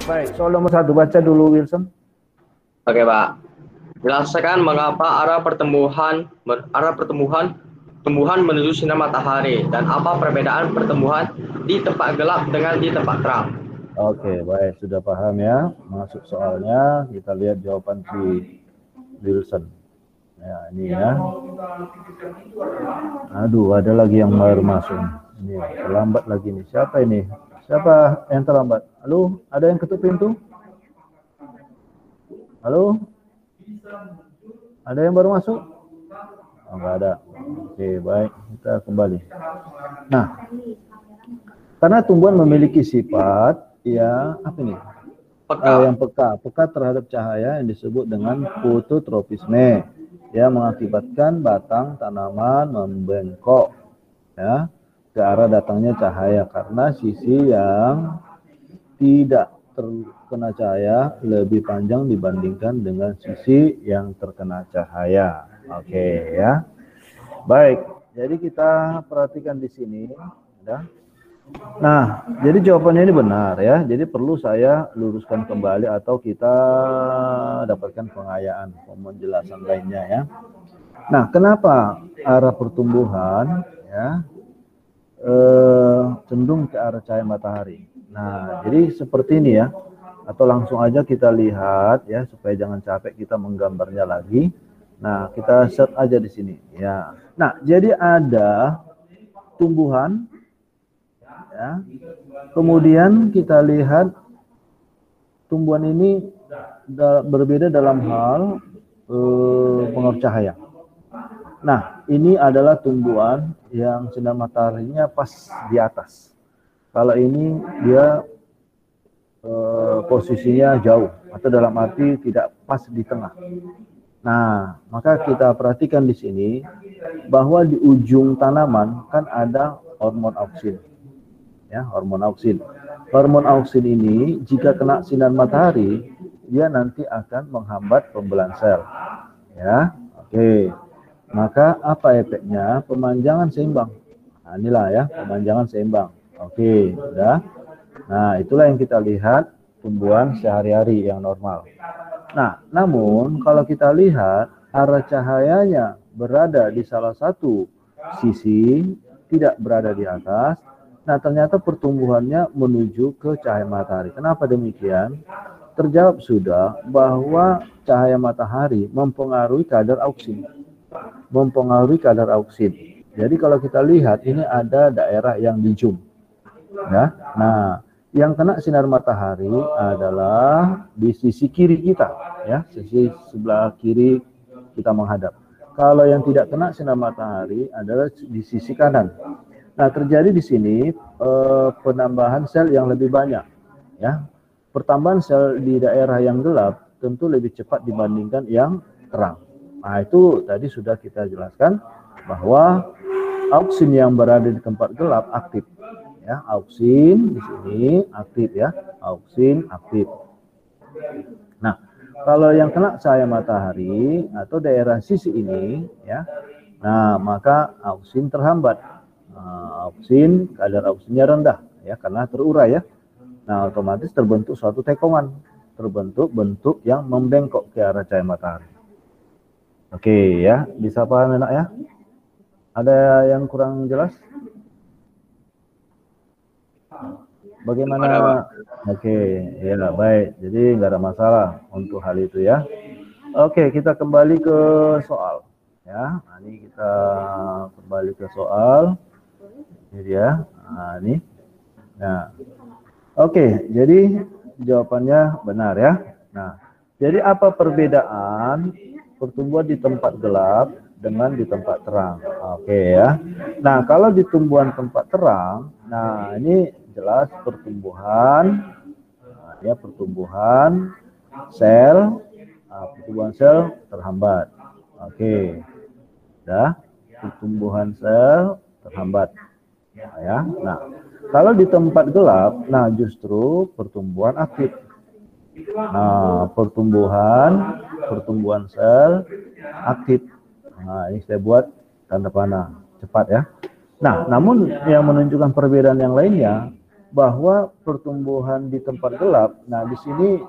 Baik, soal nomor 1 baca dulu Wilson. Oke, Pak. Jelaskan mengapa tumbuhan menuju sinar matahari dan apa perbedaan pertumbuhan di tempat gelap dengan di tempat terang. Oke, baik, sudah paham ya. Masuk soalnya, kita lihat jawaban si Wilson. Ya, ini ya. Aduh, ada lagi yang baru masuk. Ini terlambat lagi nih. Siapa ini? Siapa yang terlambat? Halo, ada yang ketuk pintu? Halo? Ada yang baru masuk? Oh, enggak ada. Oke, baik. Kita kembali. Nah, karena tumbuhan memiliki sifat ya apa ini? Yang peka terhadap cahaya yang disebut dengan fototropisme, yang mengakibatkan batang tanaman membengkok ya ke arah datangnya cahaya karena sisi yang tidak terkena cahaya lebih panjang dibandingkan dengan sisi yang terkena cahaya. Oke ya. Baik, jadi kita perhatikan di sini ya. Nah, jadi jawabannya ini benar ya. Jadi perlu saya luruskan kembali atau kita dapatkan pengayaan, penjelasan lainnya ya. Nah, kenapa arah pertumbuhan ya cenderung ke arah cahaya matahari? Nah, jadi seperti ini ya. Atau langsung aja kita lihat ya supaya jangan capek kita menggambarnya lagi. Nah, kita set aja di sini ya. Nah, jadi ada tumbuhan ya. Kemudian kita lihat tumbuhan ini berbeda dalam hal pengaruh cahaya. Nah, ini adalah tumbuhan yang sinar mataharinya pas di atas. Kalau ini dia posisinya jauh atau dalam arti tidak pas di tengah. Nah, maka kita perhatikan di sini bahwa di ujung tanaman kan ada hormon auksin. Ya, hormon auksin. Hormon auksin ini jika kena sinar matahari, dia nanti akan menghambat pembelahan sel. Ya, oke. Maka apa efeknya? Pemanjangan seimbang. Nah, inilah ya, pemanjangan seimbang. Oke, sudah. Nah, itulah yang kita lihat tumbuhan sehari-hari yang normal. Nah, namun kalau kita lihat arah cahayanya berada di salah satu sisi, tidak berada di atas. Nah, ternyata pertumbuhannya menuju ke cahaya matahari. Kenapa demikian? Terjawab sudah bahwa cahaya matahari mempengaruhi kadar auksin. Jadi kalau kita lihat ini ada daerah yang di zoom. Ya. Nah, yang kena sinar matahari adalah di sisi kiri kita, ya, sisi sebelah kiri kita menghadap. Kalau yang tidak kena sinar matahari adalah di sisi kanan. Nah, terjadi di sini penambahan sel yang lebih banyak, ya. Pertambahan sel di daerah yang gelap tentu lebih cepat dibandingkan yang terang. Nah, itu tadi sudah kita jelaskan bahwa auksin yang berada di tempat gelap aktif, ya. Auksin di sini aktif, ya. Auksin aktif. Nah, kalau yang kena cahaya matahari atau daerah sisi ini, ya, nah maka auksin terhambat. Kadar auksinnya rendah ya karena terurai ya. Nah, otomatis terbentuk suatu tekongan, terbentuk bentuk yang membengkok ke arah cahaya matahari. Oke ya, bisa paham enak ya? Ada yang kurang jelas? Bagaimana? Oke, ya baik. Jadi nggak ada masalah untuk hal itu ya. Oke, kita kembali ke soal ya. Nah, ini kita kembali ke soal. Ini dia. Nah, ini. Nah, oke, jadi jawabannya benar ya. Nah, jadi apa perbedaan pertumbuhan di tempat gelap dengan di tempat terang? Oke ya. Nah, kalau di tumbuhan tempat terang, nah ini jelas pertumbuhan, nah, ya pertumbuhan sel terhambat. Oke, dah pertumbuhan sel terhambat. Nah, ya. Nah, kalau di tempat gelap, nah justru pertumbuhan aktif. Nah, pertumbuhan sel aktif. Nah, ini saya buat tanda panah cepat ya. Nah, namun yang menunjukkan perbedaan yang lainnya bahwa pertumbuhan di tempat gelap, nah di sini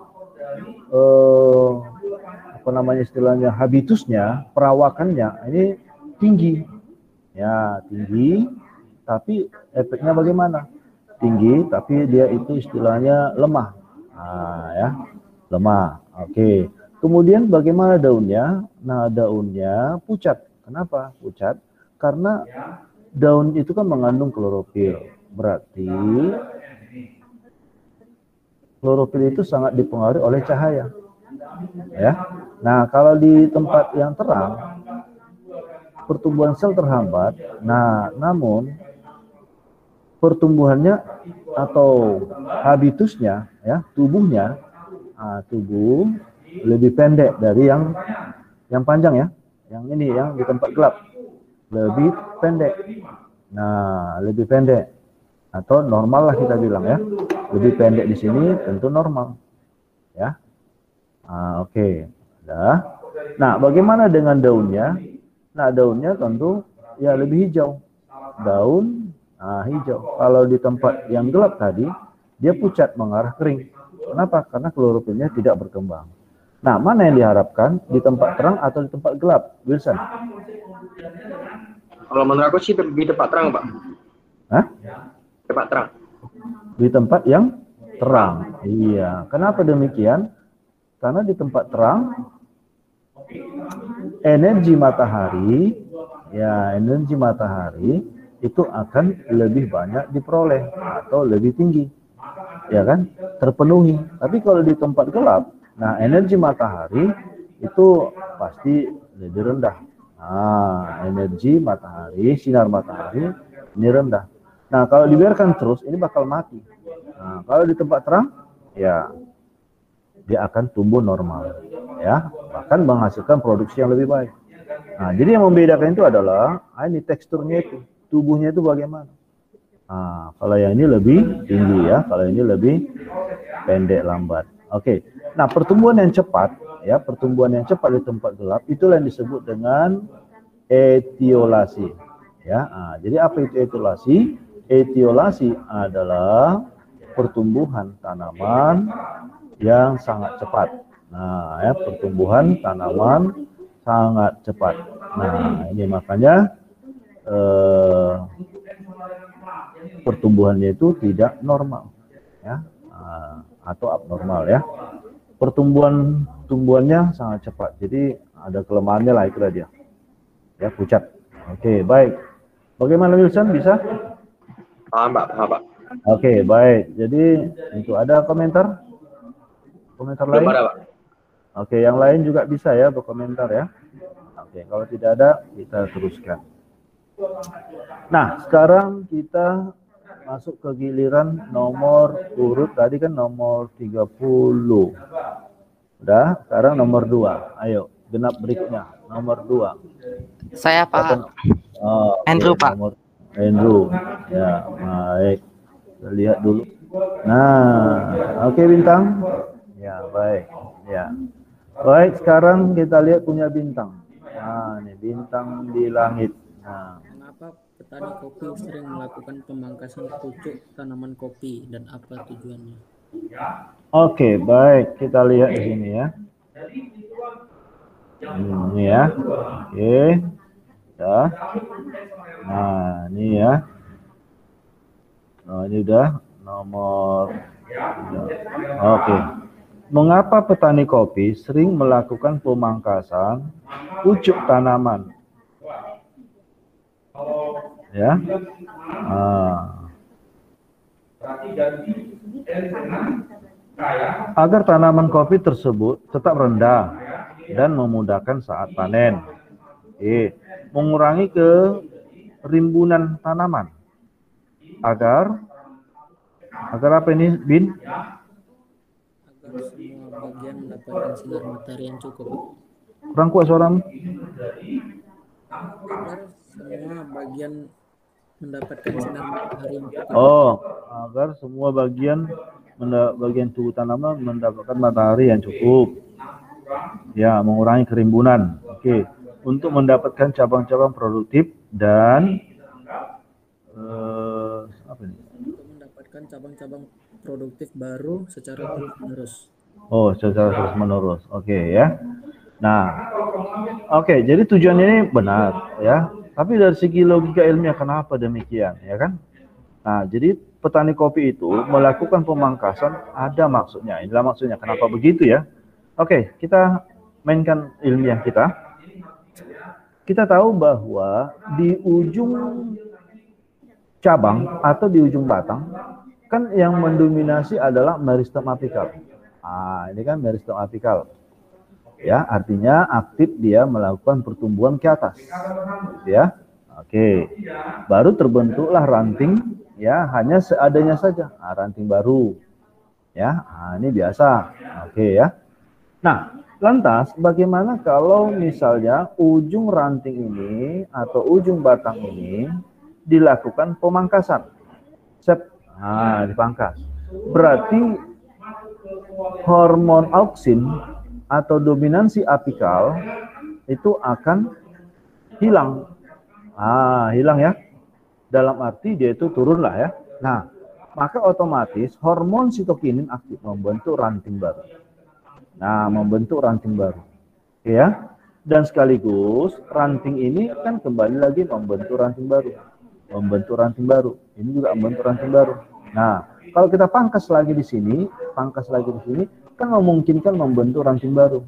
apa namanya istilahnya, habitusnya, perawakannya ini tinggi, ya tinggi, tapi efeknya bagaimana? Tinggi, tapi dia itu istilahnya lemah, ya lemah. Oke. Kemudian bagaimana daunnya? Nah daunnya pucat. Kenapa pucat? Karena daun itu kan mengandung klorofil, berarti klorofil itu sangat dipengaruhi oleh cahaya, ya. Nah kalau di tempat yang terang pertumbuhan sel terhambat, nah namun pertumbuhannya atau habitusnya, ya tubuhnya, tubuh lebih pendek dari yang panjang, ya, yang ini yang di tempat gelap lebih pendek. Nah lebih pendek atau normal lah kita bilang, ya, lebih pendek di sini tentu normal, ya. Oke. Nah bagaimana dengan daunnya? Nah daunnya tentu ya lebih hijau, daun hijau. Kalau di tempat yang gelap tadi dia pucat mengarah kering. Kenapa? Karena klorofilnya tidak berkembang. Nah mana yang diharapkan, di tempat terang atau di tempat gelap, Wilson? Kalau menurut aku sih di tempat terang, Pak. Hah? Tempat terang. Di tempat yang terang. Iya. Kenapa demikian? Karena di tempat terang energi matahari, ya energi matahari itu akan lebih banyak diperoleh atau lebih tinggi, ya kan, terpenuhi. Tapi kalau di tempat gelap, nah energi matahari itu pasti lebih rendah. Energi matahari, sinar matahari ini rendah. Nah kalau dibiarkan terus ini bakal mati. Nah kalau di tempat terang, ya dia akan tumbuh normal, ya, bahkan menghasilkan produksi yang lebih baik. Nah, jadi yang membedakan itu adalah ini teksturnya itu, tubuhnya itu bagaimana. Nah, kalau yang ini lebih tinggi, ya, kalau ini lebih pendek lambat. Oke. Nah, pertumbuhan yang cepat, ya, pertumbuhan yang cepat di tempat gelap itulah yang disebut dengan etiolasi, ya. Jadi apa itu etiolasi? Etiolasi adalah pertumbuhan tanaman yang sangat cepat. Nah, ya, pertumbuhan tanaman sangat cepat. Nah, ini makanya pertumbuhannya itu tidak normal, ya, atau abnormal, ya. Tumbuhannya sangat cepat. Jadi ada kelemahannya lah, itu dia. Ya, pucat. Oke, baik. Bagaimana Wilson, bisa? Paham, Pak. Oke, baik. Jadi itu ada komentar? Komentar lain? Ada, Pak. Oke, yang lain juga bisa ya berkomentar, ya. Oke, kalau tidak ada kita teruskan. Nah, sekarang kita masuk ke giliran nomor urut, tadi kan nomor 30. Udah, sekarang nomor 2. Ayo, genap berikutnya. Nomor 2. Saya Pak. Andrew, okay, Pak. Andrew. Ya, baik. Kita lihat dulu. Nah, oke, Bintang. Ya, baik. Ya. Baik, sekarang kita lihat punya bintang. Nah, ini bintang di langit. Nah, kenapa petani kopi sering melakukan pemangkasan pucuk tanaman kopi dan apa tujuannya? Oke, baik. Kita lihat di sini, ya. Ini, ya. Oke. Ya. Nah, ini, ya. Nah, ini udah nomor. Oke. Mengapa petani kopi sering melakukan pemangkasan pucuk tanaman? Ya. Agar tanaman kopi tersebut tetap rendah dan memudahkan saat panen. Mengurangi kerimbunan tanaman. Agar apa ini, Bin? Agar semua bagian mendapatkan sinar matahari yang cukup. Kurang kuat suaramu. Agar semua bagian mendapatkan sinar matahari yang cukup. Agar semua bagian tubuh tanaman mendapatkan matahari yang cukup. Ya, mengurangi kerimbunan. Oke. Untuk mendapatkan cabang-cabang produktif dan apa ini? Untuk mendapatkan cabang-cabang produktif baru secara terus-menerus. Oh, secara terus-menerus. Oke ya. Nah, oke, jadi tujuan ini benar ya. Tapi dari segi logika ilmiah kenapa demikian, ya kan? Nah, jadi petani kopi itu melakukan pemangkasan ada maksudnya. Inilah maksudnya. Kenapa begitu ya? Oke, kita mainkan ilmiah kita. Kita tahu bahwa di ujung cabang atau di ujung batang kan yang mendominasi adalah meristem apikal. Ah, ini kan meristem apikal. Ya, artinya aktif dia melakukan pertumbuhan ke atas. Gitu ya. Oke. Baru terbentuklah ranting ya, hanya seadanya saja. Nah, ranting baru. Ya, nah, ini biasa. Oke ya. Nah, lantas bagaimana kalau misalnya ujung ranting ini atau ujung batang ini dilakukan pemangkasan? Nah, dipangkas. Berarti hormon auksin atau dominansi apikal itu akan hilang. Hilang ya. Dalam arti dia itu turun lah ya. Nah, maka otomatis hormon sitokinin aktif membentuk ranting baru. Nah, membentuk ranting baru. Oke ya. Dan sekaligus ranting ini kan kembali lagi membentuk ranting baru. Membentuk ranting baru. Ini juga membentuk ranting baru. Nah, kalau kita pangkas lagi di sini, kan memungkinkan membentuk ranting baru.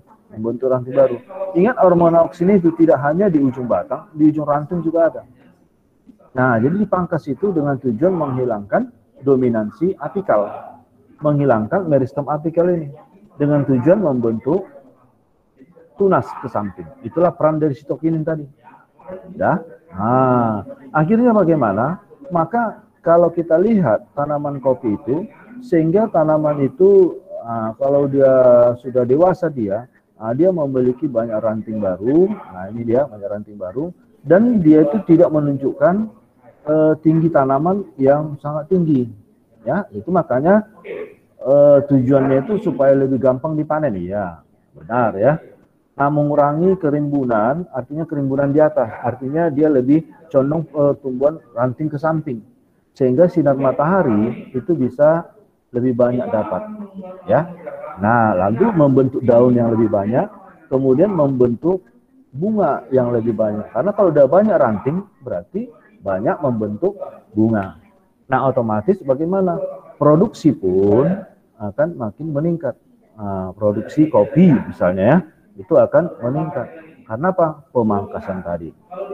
Ingat hormon auksin itu tidak hanya di ujung batang, di ujung ranting juga ada. Nah, jadi dipangkas itu dengan tujuan menghilangkan dominansi apikal, menghilangkan meristem apikal ini, dengan tujuan membentuk tunas ke samping. Itulah peran dari sitokinin tadi. Ya. Nah, akhirnya bagaimana? Maka kalau kita lihat tanaman kopi itu, sehingga tanaman itu kalau dia sudah dewasa dia memiliki banyak ranting baru. Nah, ini dia banyak ranting baru, dan dia itu tidak menunjukkan tinggi tanaman yang sangat tinggi. Ya, itu makanya tujuannya itu supaya lebih gampang dipanen. Iya, benar ya. Nah, mengurangi kerimbunan, artinya kerimbunan di atas, artinya dia lebih condong tumbuhan ranting ke samping, sehingga sinar matahari itu bisa lebih banyak dapat, ya. Nah, lalu membentuk daun yang lebih banyak, kemudian membentuk bunga yang lebih banyak. Karena kalau udah banyak ranting, berarti banyak membentuk bunga. Nah, otomatis bagaimana? Produksi pun akan makin meningkat. Produksi kopi misalnya ya, itu akan meningkat. Karena apa? Pemangkasan tadi.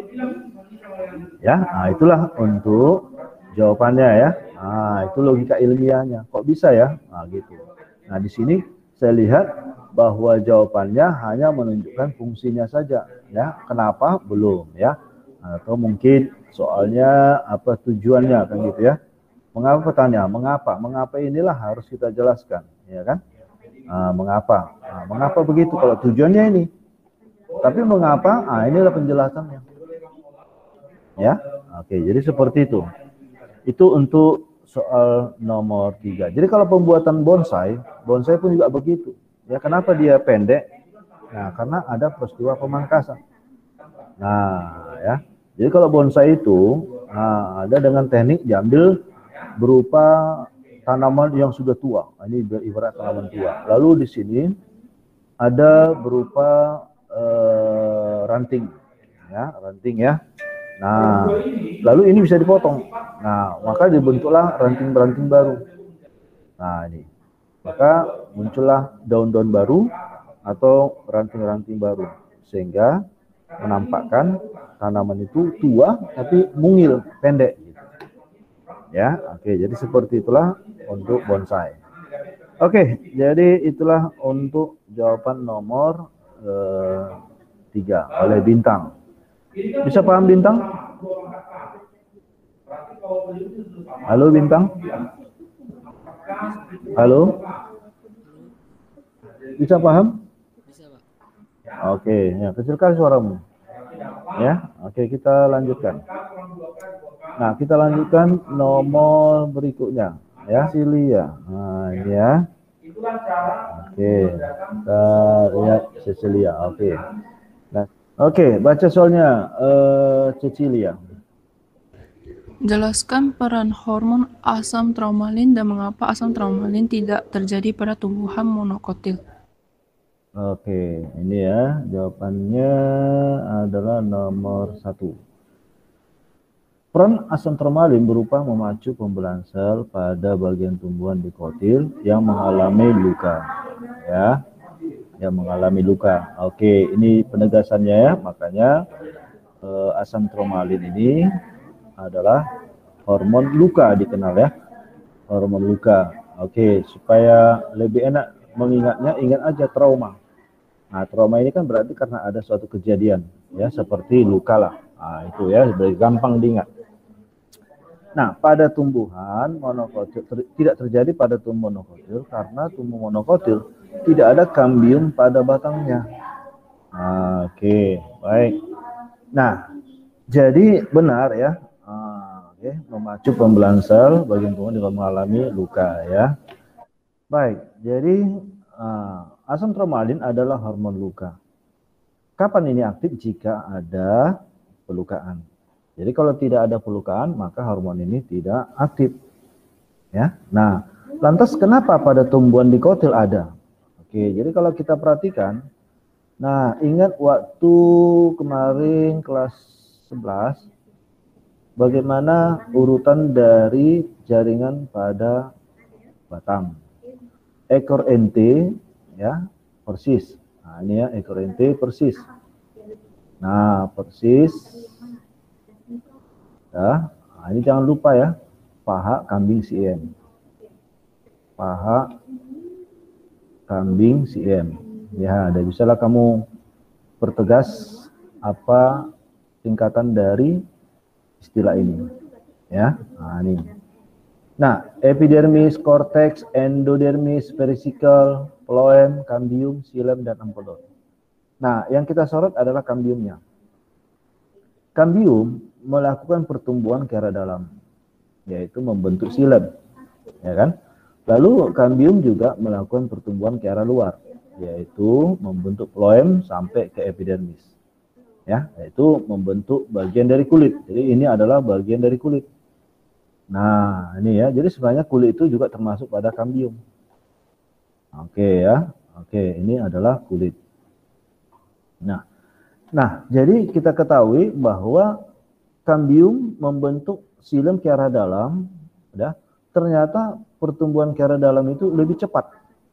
Ya, nah itulah untuk jawabannya ya. Nah, itu logika ilmiahnya. Kok bisa ya? Nah, gitu. Nah, di sini saya lihat bahwa jawabannya hanya menunjukkan fungsinya saja, ya. Kenapa? Belum, ya. Atau mungkin soalnya apa tujuannya kan gitu ya. Mengapa bertanya? Mengapa? Mengapa inilah harus kita jelaskan, ya kan? Mengapa? Mengapa begitu kalau tujuannya ini? Tapi mengapa? Inilah penjelasannya. Ya. Oke, jadi seperti itu. Itu untuk soal nomor 3. Jadi kalau pembuatan bonsai pun juga begitu. Ya, kenapa dia pendek? Nah, karena ada peristiwa pemangkasan. Nah, ya. Jadi kalau bonsai itu ada dengan teknik diambil berupa tanaman yang sudah tua. Ini ibarat tanaman tua. Lalu di sini ada berupa ranting. Ya, ranting ya. Nah, lalu ini bisa dipotong. Nah, maka dibentuklah ranting-ranting baru. Nah, ini. Maka muncullah daun-daun baru atau ranting-ranting baru. Sehingga menampakkan tanaman itu tua tapi mungil, pendek. Gitu. Ya, oke. Jadi seperti itulah untuk bonsai. Oke, jadi itulah untuk jawaban nomor 3 oleh Bintang. Bisa paham Bintang? Halo Bintang? Halo? Bisa paham? Bisa, Pak. Oke, ya, kecilkan suaramu. Ya, oke, kita lanjutkan. Nah, kita lanjutkan nomor berikutnya. Ya, Cecilia. Nah, ini ya. Oke, kita lihat Cecilia. Oke. Nah, oke, baca soalnya Cecilia. Jelaskan peran hormon asam traumalin dan mengapa asam traumalin tidak terjadi pada tumbuhan monokotil. Oke, ini ya jawabannya adalah nomor 1. Peran asam traumalin berupa memacu pembelahan sel pada bagian tumbuhan dikotil yang mengalami luka, ya, yang mengalami luka. Oke, ini penegasannya ya, makanya asam traumalin ini adalah hormon luka dikenal ya, hormon luka. Oke, supaya lebih enak mengingatnya, ingat aja trauma. Nah, trauma ini kan berarti karena ada suatu kejadian, ya, seperti luka lah. Nah, itu ya, gampang diingat. Nah, pada tumbuhan monokotil tidak terjadi pada tumbuh monokotil karena tumbuh monokotil tidak ada kambium pada batangnya. Oke, baik. Nah, jadi benar ya, memacu pembelahan sel bagian tumbuhan jika mengalami luka ya. Baik, jadi asam traumalin adalah hormon luka. Kapan ini aktif? Jika ada pelukaan. Jadi kalau tidak ada pelukaan, maka hormon ini tidak aktif. Ya. Nah, lantas kenapa pada tumbuhan dikotil ada? Oke, jadi kalau kita perhatikan, nah ingat waktu kemarin kelas 11, bagaimana urutan dari jaringan pada batang. Ekor ente, ya, persis. Nah, ini ya, ekor ente persis. Nah, persis. Ya, nah, ini jangan lupa ya, paha kambing siem. Paha kambing siem. Ya, ada bisalah kamu pertegas apa tingkatan dari istilah ini. Ya, nah ini. Nah, epidermis, cortex, endodermis, vesicle, phloem, cambium, xilem, dan ampelon. Nah, yang kita sorot adalah cambiumnya. Cambium melakukan pertumbuhan ke arah dalam, yaitu membentuk xilem, ya kan? Lalu cambium juga melakukan pertumbuhan ke arah luar, yaitu membentuk phloem sampai ke epidermis, ya, yaitu membentuk bagian dari kulit. Jadi ini adalah bagian dari kulit. Nah, ini ya, jadi sebenarnya kulit itu juga termasuk pada cambium. Oke ya, oke, ini adalah kulit. Nah, jadi kita ketahui bahwa cambium membentuk xilem ke arah dalam, ya. Ternyata pertumbuhan ke arah dalam itu lebih cepat.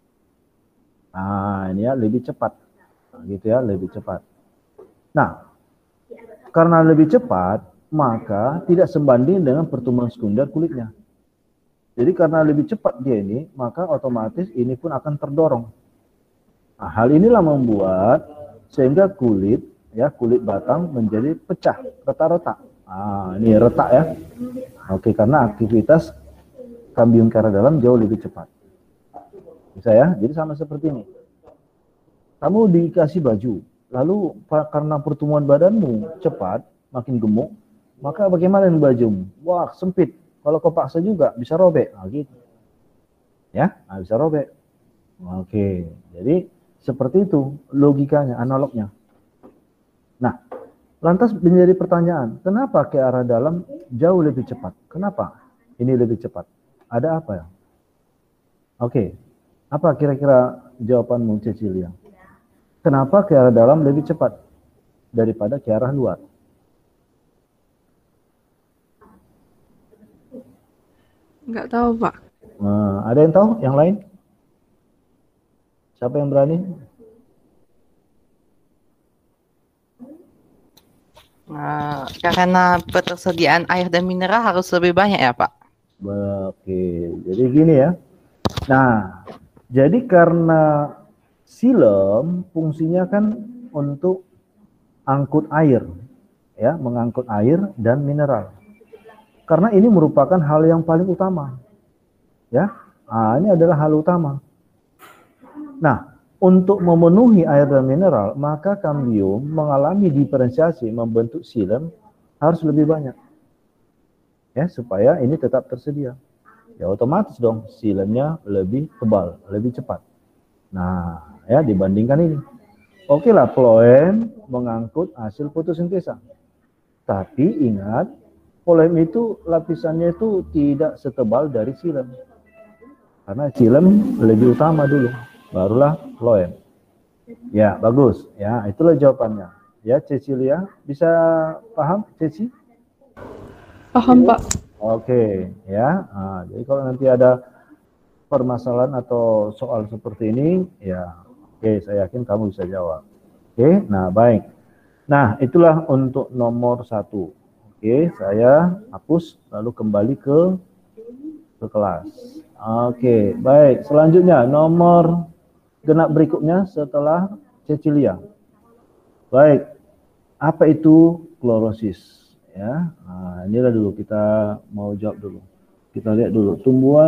Nah, ini ya, lebih cepat. Nah, gitu ya, lebih cepat. Nah, karena lebih cepat, maka tidak sebanding dengan pertumbuhan sekunder kulitnya. Jadi karena lebih cepat dia ini, maka otomatis ini pun akan terdorong. Nah, hal inilah membuat sehingga kulit, ya, kulit batang menjadi pecah, retak-retak. Nah, ini retak ya. Oke, karena aktivitas cambium ke arah dalam jauh lebih cepat. Bisa ya? Jadi sama seperti ini. Kamu dikasih baju, lalu karena pertumbuhan badanmu cepat, makin gemuk, maka bagaimana dengan bajumu? Wah, sempit. Kalau kau paksa juga bisa robek. Nah, gitu. Ya, nah, bisa robek. Oke, jadi seperti itu logikanya, analognya. Nah, lantas menjadi pertanyaan, kenapa ke arah dalam jauh lebih cepat? Kenapa ini lebih cepat? Ada apa ya? Oke, apa kira-kira jawabanmu, Cecilia? Kenapa ke arah dalam lebih cepat daripada ke arah luar? Nggak tahu, Pak. Nah, ada yang tahu? Yang lain? Siapa yang berani? Karena ketersediaan air dan mineral harus lebih banyak ya, Pak? Oke, jadi gini ya. Nah, jadi karena xilem fungsinya kan untuk angkut air, ya, mengangkut air dan mineral. Karena ini merupakan hal yang paling utama, ya. Nah, ini adalah hal utama. Nah, untuk memenuhi air dan mineral, maka cambium mengalami diferensiasi membentuk xilem harus lebih banyak, ya, supaya ini tetap tersedia. Ya otomatis dong xilem-nya lebih tebal, lebih cepat. Nah, ya dibandingkan ini. Oke lah, phloem mengangkut hasil fotosintesa. Tapi ingat, Phloem itu lapisannya itu tidak setebal dari xilem. Karena xilem lebih utama dulu, barulah phloem. Ya, bagus. Ya, itulah jawabannya. Ya, Cecilia, bisa paham, Ceci? Paham, Pak. Oke, ya. Nah, jadi kalau nanti ada permasalahan atau soal seperti ini, ya, oke, saya yakin kamu bisa jawab. Oke, nah baik. Nah, itulah untuk nomor 1. Oke, saya hapus lalu kembali ke kelas. Oke, baik. Selanjutnya nomor genap berikutnya setelah Cecilia. Baik, apa itu klorosis? Ya, nah, inilah dulu kita mau jawab dulu. Kita lihat dulu. Tumbuhan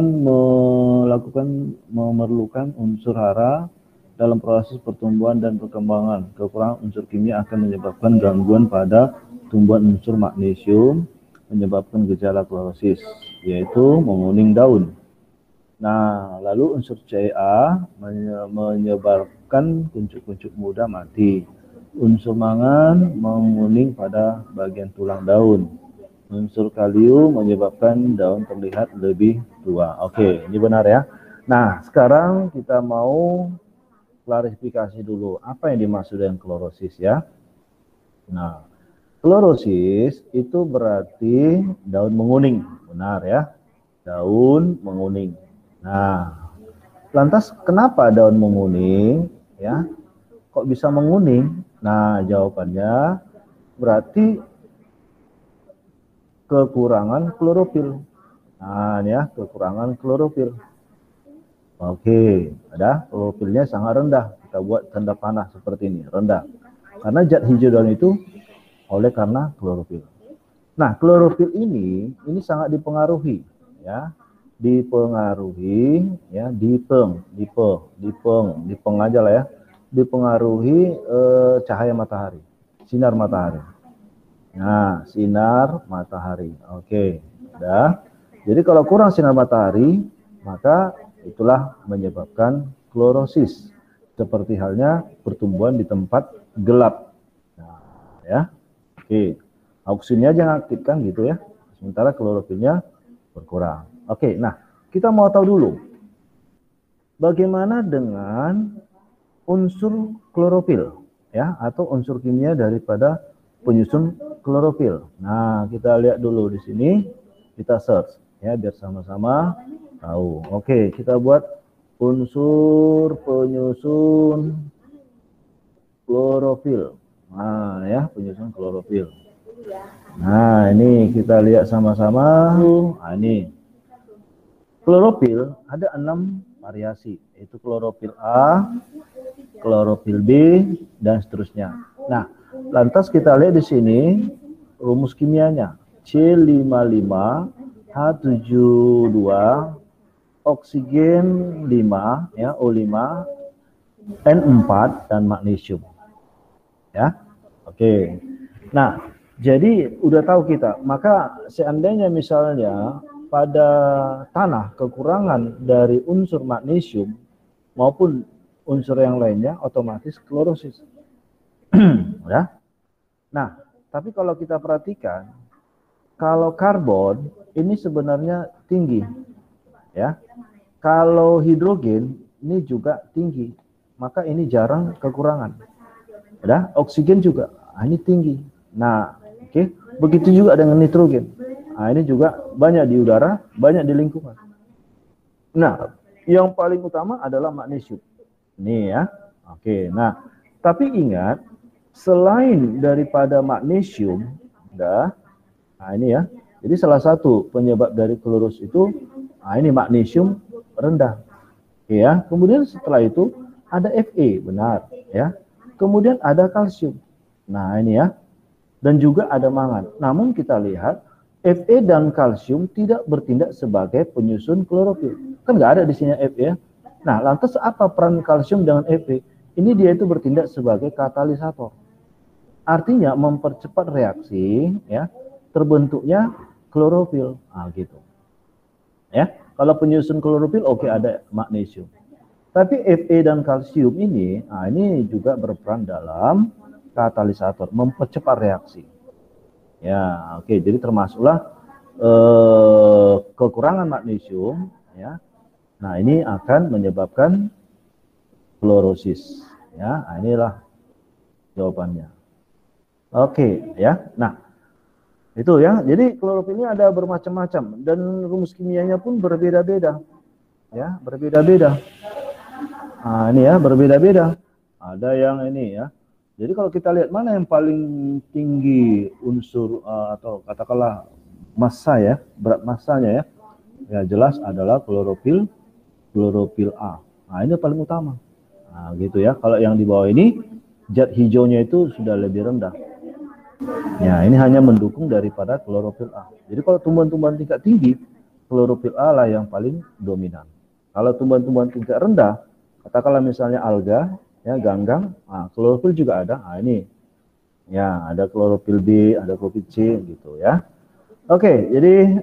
memerlukan unsur hara dalam proses pertumbuhan dan perkembangan. Kekurangan unsur kimia akan menyebabkan gangguan pada tumbuhan unsur magnesium, menyebabkan gejala klorosis, yaitu menguning daun. Nah, lalu unsur Ca menyebabkan kuncup-kuncup muda mati. Unsur mangan menguning pada bagian tulang daun. Unsur kalium menyebabkan daun terlihat lebih tua. Oke, ini benar ya. Nah, sekarang kita mau klarifikasi dulu. Apa yang dimaksud dengan klorosis ya? Nah, klorosis itu berarti daun menguning. Benar ya? Daun menguning. Nah, lantas kenapa daun menguning? Ya, kok bisa menguning? Nah, jawabannya berarti kekurangan klorofil. Nah, ini ya, kekurangan klorofil. Oke, ada klorofilnya sangat rendah. Kita buat tanda panah seperti ini, rendah. Karena zat hijau daun itu oleh karena klorofil. Nah, klorofil ini sangat dipengaruhi, ya. Dipengaruhi, ya, dipeng aja lah ya. Dipengaruhi cahaya matahari, sinar matahari. Nah, sinar matahari. Oke, udah. Jadi kalau kurang sinar matahari, maka itulah menyebabkan klorosis. Seperti halnya pertumbuhan di tempat gelap. Nah, ya. Oke. Oksinnya jangan aktifkan gitu ya. Sementara klorofilnya berkurang. Oke, nah, kita mau tahu dulu. Bagaimana dengan unsur klorofil ya, atau unsur kimia daripada penyusun klorofil. Nah, kita lihat dulu di sini, kita search ya biar sama-sama tahu. Oke, kita buat unsur penyusun klorofil. Nah, ya, penyusun klorofil. Nah, ini kita lihat sama-sama. Nah, ini klorofil ada 6 variasi, yaitu klorofil A, klorofil B, dan seterusnya. Nah, lantas kita lihat di sini rumus kimianya. C55H72, oksigen 5 ya, O5, N4 dan magnesium. Ya. Oke. Nah, jadi udah tahu kita. Maka seandainya misalnya pada tanah kekurangan dari unsur magnesium maupun unsur yang lainnya, otomatis klorosis. Ya. Nah, tapi kalau kita perhatikan, kalau karbon ini sebenarnya tinggi, ya. Kalau hidrogen ini juga tinggi, maka ini jarang kekurangan. Ya, oksigen juga, ini tinggi. Nah, oke, begitu juga dengan nitrogen. Nah, ini juga banyak di udara, banyak di lingkungan. Nah, yang paling utama adalah magnesium. Ini ya. Oke, nah, tapi ingat, selain daripada magnesium, nah ini ya. Jadi salah satu penyebab dari klorosis itu, ini magnesium rendah. Oke ya. Kemudian setelah itu ada Fe, benar ya. Kemudian ada kalsium. Nah, ini ya. Dan juga ada mangan. Namun kita lihat Fe dan kalsium tidak bertindak sebagai penyusun klorofil. Kan nggak ada di sini Fe ya. Nah, lantas apa peran kalsium dengan Fe? Ini dia itu bertindak sebagai katalisator. Artinya mempercepat reaksi ya, terbentuknya klorofil. Nah, gitu. Ya, kalau penyusun klorofil oke, ada magnesium. Tapi Fe dan kalsium ini juga berperan dalam katalisator, mempercepat reaksi. Ya, oke. Jadi termasuklah kekurangan magnesium, ya. Nah, ini akan menyebabkan klorosis, ya. Nah, inilah jawabannya. Oke, ya. Nah, itu ya. Jadi klorofil ini ada bermacam-macam dan rumus kimianya pun berbeda-beda, ya, berbeda-beda. Nah, ini ya, berbeda-beda. Ada yang ini ya. Jadi kalau kita lihat mana yang paling tinggi unsur atau katakanlah massa ya, berat massanya ya, ya jelas adalah klorofil A. Nah, ini paling utama. Nah, gitu ya. Kalau yang di bawah ini zat hijaunya itu sudah lebih rendah. Ya, ini hanya mendukung daripada klorofil A. Jadi kalau tumbuhan-tumbuhan tingkat tinggi, klorofil A lah yang paling dominan. Kalau tumbuhan-tumbuhan tingkat rendah, katakanlah misalnya alga, ya ganggang, nah, klorofil juga ada. Nah, ini ya ada klorofil B, ada klorofil C gitu ya. Oke, jadi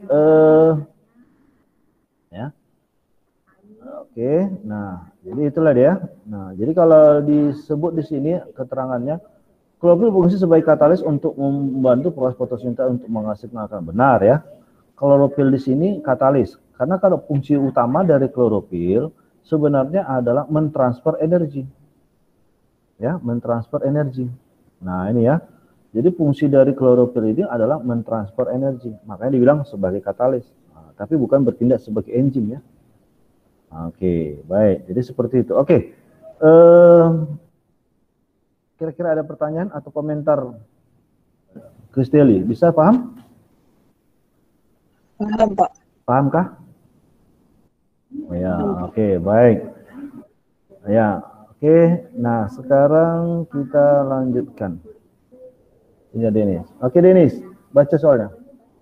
ya. Oke, nah jadi itulah dia. Nah, jadi kalau disebut di sini keterangannya, klorofil berfungsi sebagai katalis untuk membantu proses fotosintesa untuk menghasilkan makanan. Benar ya. Klorofil di sini katalis. Karena kalau fungsi utama dari klorofil sebenarnya adalah mentransfer energi. Ya, mentransfer energi. Nah, ini ya. Jadi fungsi dari klorofil ini adalah mentransfer energi. Makanya dibilang sebagai katalis. Nah, tapi bukan bertindak sebagai enzim ya. Oke, baik. Jadi seperti itu. Oke. Kira-kira ada pertanyaan atau komentar? Kristeli, bisa paham? Paham, Pak. Pahamkah? Oh, ya, oke, baik. Ya, oke. Nah, sekarang kita lanjutkan. Ini Denis. Oke, Denis, baca soalnya.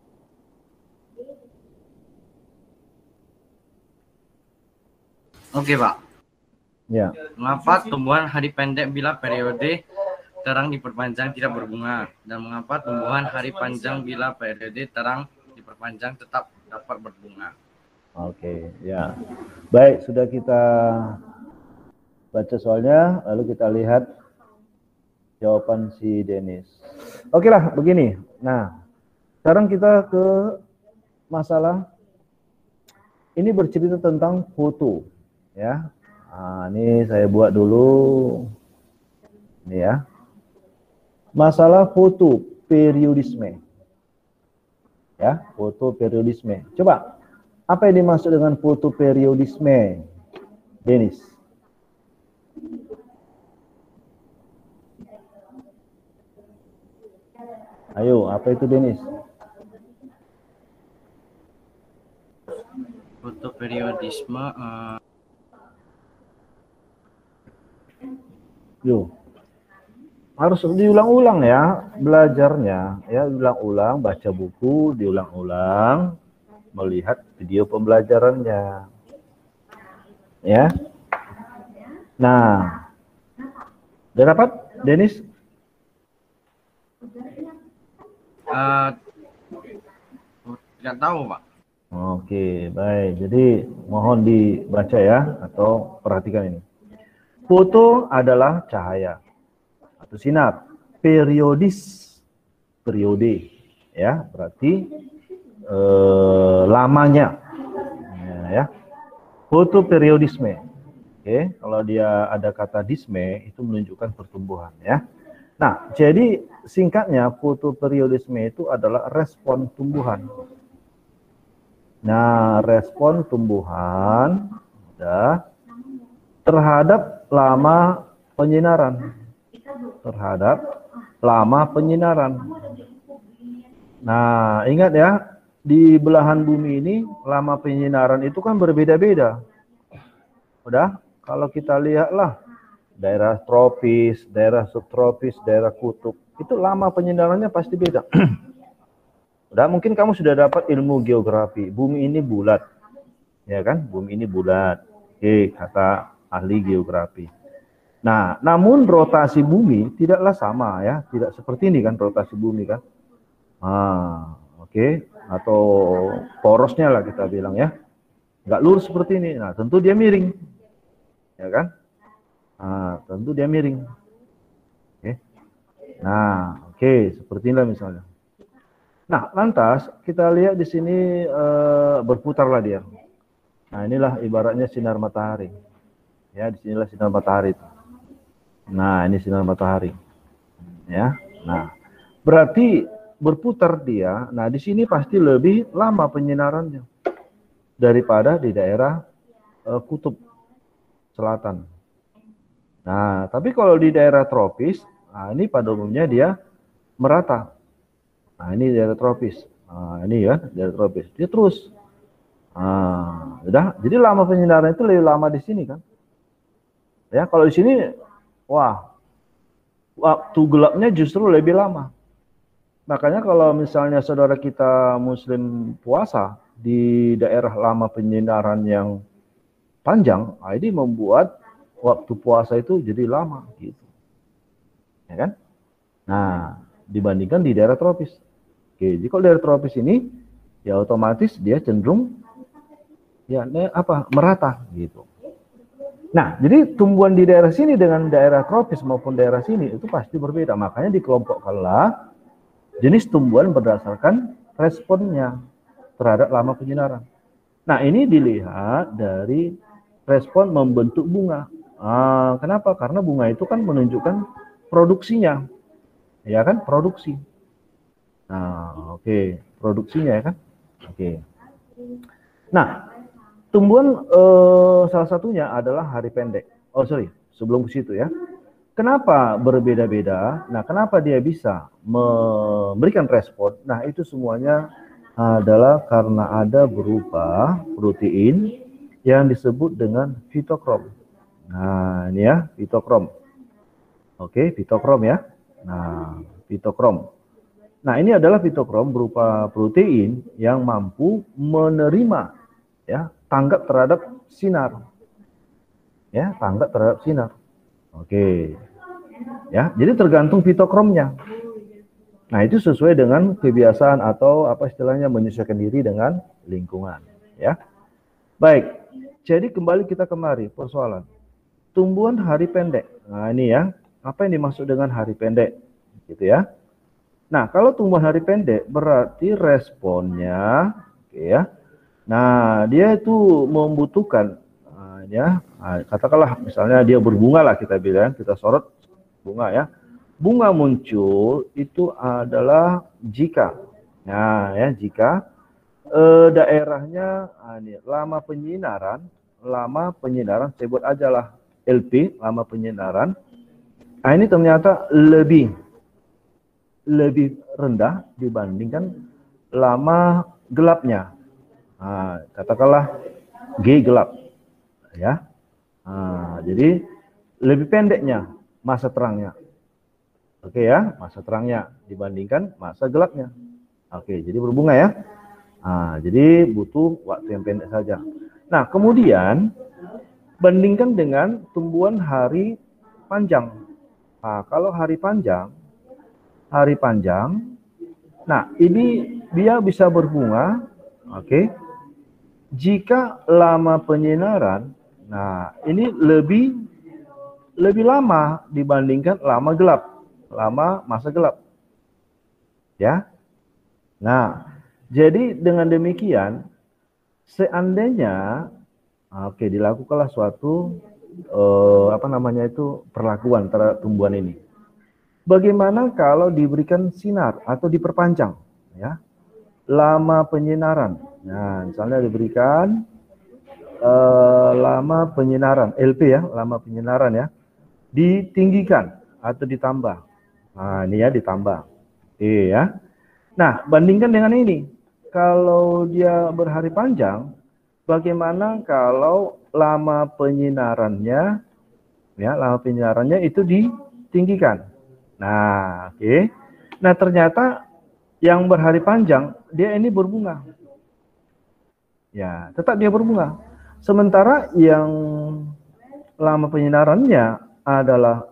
Oke, Pak. Ya. Mengapa tumbuhan hari pendek bila periode terang diperpanjang tidak berbunga? Dan mengapa tumbuhan hari panjang bila periode terang diperpanjang tetap dapat berbunga? Oke, ya. Baik, sudah kita baca soalnya, lalu kita lihat jawaban si Denis. Oke lah, begini. Nah, sekarang kita ke masalah ini bercerita tentang foto, ya. Nah, ini saya buat dulu. Ini ya. Masalah foto periodisme. Ya, foto periodisme. Coba, apa yang dimaksud dengan foto periodisme, Denis? Ayo, apa itu Denis? Fotoperiodisme Yo. Harus diulang-ulang ya belajarnya, ya ulang-ulang, baca buku, diulang-ulang, melihat video pembelajarannya. Ya. Nah, udah dapat, Denis? tidak tahu, Pak. Oke, baik. Jadi mohon dibaca ya atau perhatikan ini. Foto adalah cahaya atau sinar periodis, periode, ya berarti lamanya, ya. Foto periodisme. Oke, kalau dia ada kata disme itu menunjukkan pertumbuhan, ya. Nah, jadi singkatnya foto periodisme itu adalah respon tumbuhan. Nah, respon tumbuhan terhadap lama penyinaran. Terhadap lama penyinaran. Nah, ingat ya, di belahan bumi ini lama penyinaran itu kan berbeda-beda. Udah, kalau kita lihatlah daerah tropis, daerah subtropis, daerah kutub, itu lama penyinarannya pasti beda. Udah, mungkin kamu sudah dapat ilmu geografi. Bumi ini bulat. Ya kan? Bumi ini bulat. Oke, kata ahli geografi. Nah, namun rotasi bumi tidaklah sama ya. Tidak seperti ini kan rotasi bumi kan. Oke. Atau porosnya lah kita bilang ya. Nggak lurus seperti ini. Nah, tentu dia miring. Ya kan? Nah, tentu dia miring. Oke. Nah, oke. Seperti inilah misalnya. Nah, lantas kita lihat di sini berputarlah dia. Nah, inilah ibaratnya sinar matahari. Ya, di sinilah sinar matahari itu. Nah, ini sinar matahari. Ya. Nah, berarti berputar dia. Nah, di sini pasti lebih lama penyinarannya daripada di daerah kutub selatan. Nah, tapi kalau di daerah tropis, nah ini pada umumnya dia merata. Nah, ini daerah tropis. Nah, ini ya, daerah tropis. Dia terus. Nah, udah. Jadi lama penyinaran itu lebih lama di sini kan. Ya, kalau di sini, wah, waktu gelapnya justru lebih lama. Makanya kalau misalnya saudara kita Muslim puasa di daerah lama penyinaran yang panjang, nah ini membuat waktu puasa itu jadi lama gitu. Ya kan? Nah, dibandingkan di daerah tropis. Oke, jadi kalau daerah tropis ini ya otomatis dia cenderung ya merata gitu. Nah, jadi tumbuhan di daerah sini dengan daerah tropis maupun daerah sini itu pasti berbeda. Makanya dikelompokkanlah jenis tumbuhan berdasarkan responnya terhadap lama penyinaran. Nah, ini dilihat dari respon membentuk bunga. Kenapa? Karena bunga itu kan menunjukkan produksinya. Ya kan? Produksi. Nah, oke. Produksinya ya kan? Oke. Nah, tumbuhan salah satunya adalah hari pendek. Oh, sorry. Sebelum ke situ ya. Kenapa berbeda-beda? Nah, kenapa dia bisa memberikan respon? Nah, itu semuanya adalah karena ada berupa protein yang disebut dengan fitokrom. Nah, ini ya, fitokrom. Oke, fitokrom ya. Nah, fitokrom. Nah, ini adalah fitokrom berupa protein yang mampu menerima ya, tanggap terhadap sinar. Ya, tanggap terhadap sinar. Oke. Ya, jadi tergantung fitokromnya. Nah, itu sesuai dengan kebiasaan atau apa istilahnya menyesuaikan diri dengan lingkungan, ya. Baik. Jadi kembali kita kemari persoalan. Tumbuhan hari pendek. Nah, ini ya. Apa yang dimaksud dengan hari pendek? Gitu ya. Nah, kalau tumbuhan hari pendek berarti responnya oke ya. Nah, dia itu membutuhkan ya, katakanlah misalnya dia berbunga lah kita bilang, kita sorot bunga ya. Bunga muncul itu adalah jika daerahnya ini, lama penyinaran sebut aja lah LP, lama penyinaran. Nah, ini ternyata lebih rendah dibandingkan lama gelapnya. Nah, katakanlah G gelap ya. Nah, jadi lebih pendeknya masa terangnya. Oke ya, masa terangnya dibandingkan masa gelapnya. Oke, jadi berbunga ya. Nah, jadi butuh waktu yang pendek saja. Nah, kemudian bandingkan dengan tumbuhan hari panjang. Nah, kalau hari panjang, nah ini dia bisa berbunga, oke. Jika lama penyinaran, nah ini lebih lama dibandingkan lama gelap, lama masa gelap, ya. Nah, jadi dengan demikian, seandainya, oke, dilakukanlah suatu perlakuan terhadap tumbuhan ini. Bagaimana kalau diberikan sinar atau diperpanjang, ya, lama penyinaran. Nah, misalnya diberikan lama penyinaran LP ya, lama penyinaran ya, ditinggikan atau ditambah. Nah, ini ya ditambah. Ya. Nah, bandingkan dengan ini. Kalau dia berhari panjang, bagaimana kalau lama penyinarannya itu ditinggikan. Nah, oke. Nah, ternyata yang berhari panjang dia ini berbunga. Ya, tetap dia berbunga. Sementara yang lama penyinarannya adalah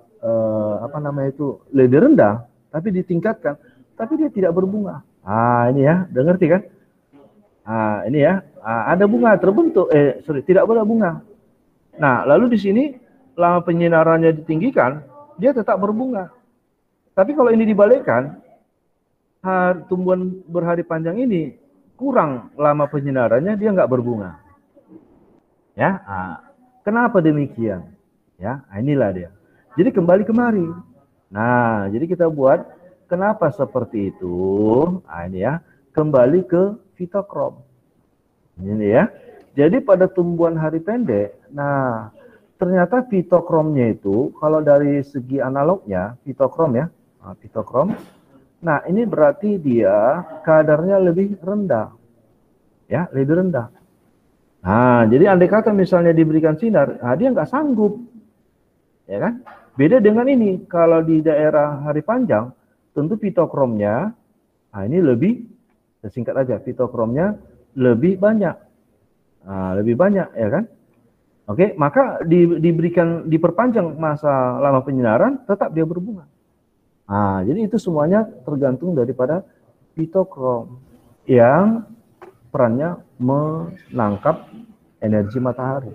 lebih rendah, tapi ditingkatkan, tapi dia tidak berbunga. Ini ya, udah ngerti kan? Ini ya, ada bunga terbentuk, tidak ada bunga. Nah, lalu di sini lama penyinarannya ditinggikan, dia tetap berbunga. Tapi kalau ini dibalikkan, tumbuhan berhari panjang ini kurang lama penyinarannya, dia nggak berbunga. Ya, kenapa demikian? Ya, inilah dia. Jadi kembali kemari. Nah, jadi kita buat kenapa seperti itu? Ini ya, kembali ke fitokrom. Ini ya. Jadi pada tumbuhan hari pendek, nah ternyata fitokromnya itu kalau dari segi analognya fitokrom ya, fitokrom. Nah ini berarti dia kadarnya lebih rendah, ya lebih rendah. Nah jadi andai kata misalnya diberikan sinar, dia nggak sanggup, ya kan? Beda dengan ini, kalau di daerah hari panjang, tentu fitokromnya, ini lebih, singkat aja, fitokromnya lebih banyak. Lebih banyak, ya kan? Oke, maka diperpanjang masa lama penyinaran, tetap dia berbunga. Jadi itu semuanya tergantung daripada fitokrom yang perannya menangkap energi matahari.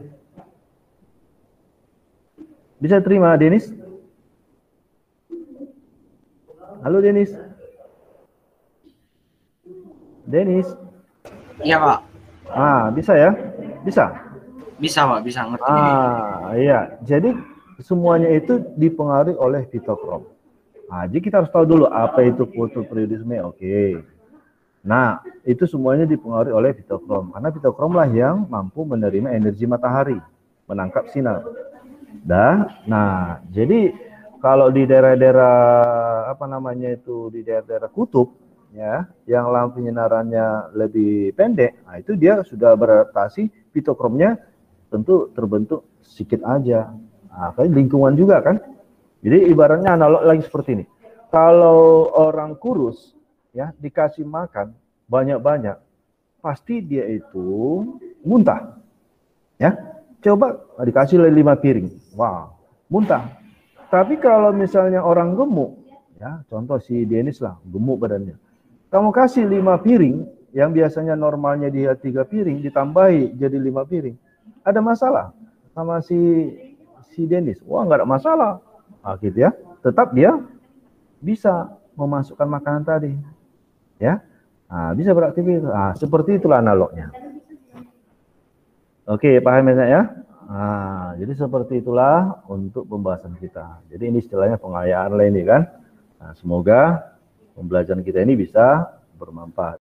Bisa terima, Denis? Halo, Denis. Denis. Iya, Pak. Bisa ya? Bisa? Bisa, Pak. Bisa ngerti. Iya. Jadi semuanya itu dipengaruhi oleh fitokrom. Jadi kita harus tahu dulu apa itu fotoperiodisme. Oke. Nah, itu semuanya dipengaruhi oleh fitokrom. Karena fitokrom lah yang mampu menerima energi matahari, menangkap sinar. Nah, jadi kalau di daerah-daerah di daerah-daerah kutub, ya, yang lama penyinarannya lebih pendek, itu dia sudah beradaptasi, fitokromnya tentu terbentuk sedikit aja. Kan lingkungan juga kan. Jadi ibaratnya analog lagi seperti ini. Kalau orang kurus, ya, dikasih makan banyak-banyak, pasti dia itu muntah. Ya, coba dikasih 5 piring, wow, muntah. Tapi kalau misalnya orang gemuk, ya, contoh si Denis lah, gemuk badannya. Kamu kasih 5 piring, yang biasanya normalnya dia 3 piring, ditambahi jadi 5 piring. Ada masalah sama si Denis? Wah, nggak ada masalah. Gitu ya. Tetap dia bisa memasukkan makanan tadi. Ya. Bisa beraktivitas. Seperti itulah analognya. Oke, paham ya? Jadi seperti itulah untuk pembahasan kita. Jadi ini istilahnya pengayaan lah ini kan. Semoga pembelajaran kita ini bisa bermanfaat.